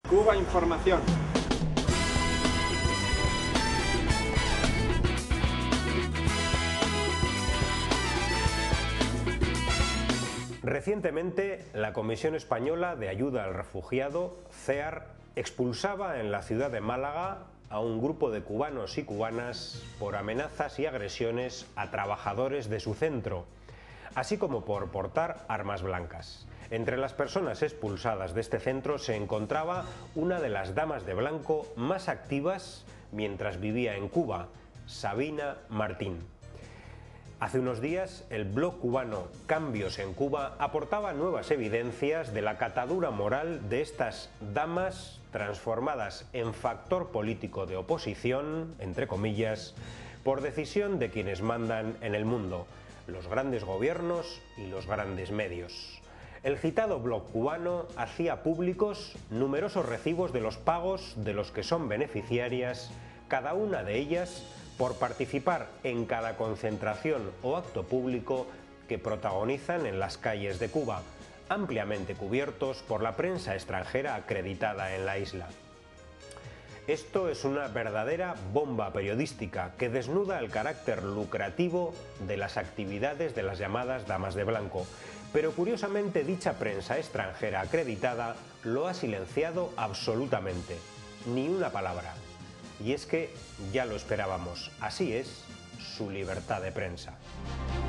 Cuba Información. Recientemente, la Comisión Española de Ayuda al Refugiado, CEAR, expulsaba en la ciudad de Málaga a un grupo de cubanos y cubanas por amenazas y agresiones a trabajadores de su centro, así como por portar armas blancas. Entre las personas expulsadas de este centro se encontraba una de las damas de blanco más activas mientras vivía en Cuba, Sabina Martín. Hace unos días, el blog cubano Cambios en Cuba aportaba nuevas evidencias de la catadura moral de estas damas transformadas en factor político de oposición, entre comillas, por decisión de quienes mandan en el mundo, los grandes gobiernos y los grandes medios. El citado blog cubano hacía públicos numerosos recibos de los pagos de los que son beneficiarias, cada una de ellas por participar en cada concentración o acto público que protagonizan en las calles de Cuba, ampliamente cubiertos por la prensa extranjera acreditada en la isla. Esto es una verdadera bomba periodística que desnuda el carácter lucrativo de las actividades de las llamadas damas de blanco, pero curiosamente dicha prensa extranjera acreditada lo ha silenciado absolutamente, ni una palabra. Y es que ya lo esperábamos, así es su libertad de prensa.